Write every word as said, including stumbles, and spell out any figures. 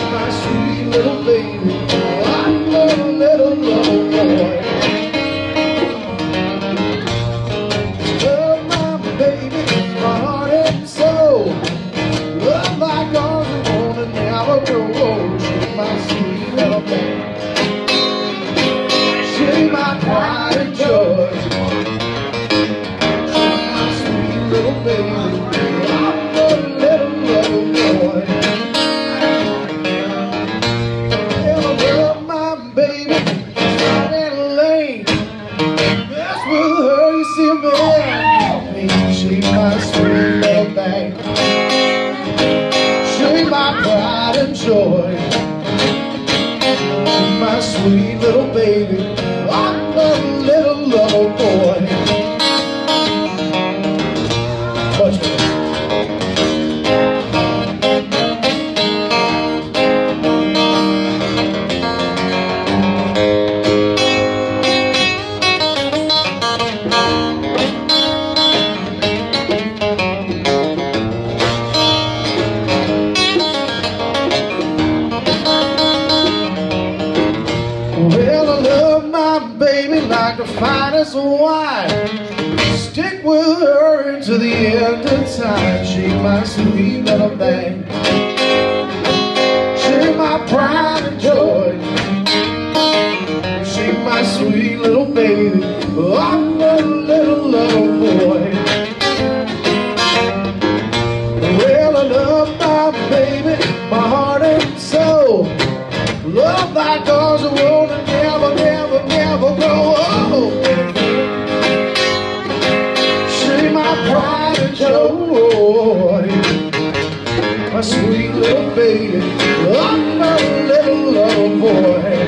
my sweet little baby. I'm a little, little boy. Love my baby, my heart and soul. Love like ours, I wanna never grow old. She's my sweet little baby. She's my pride and joy. She's my sweet little baby. She's my sweet little thing. She's my pride and joy. She's my sweet little baby. I'm a little, little boy. Much better. Well, I love my baby like the finest wine. Stick with her into the end of time. She's my sweet little thing. She's my pride and joy. She's my sweet little baby. I'm a little, little boy. Well, I love my baby, my heart and soul. Love like ours, I wanna never, never, never grow old. She's my pride and joy. My sweet little baby, I'm a little, little boy.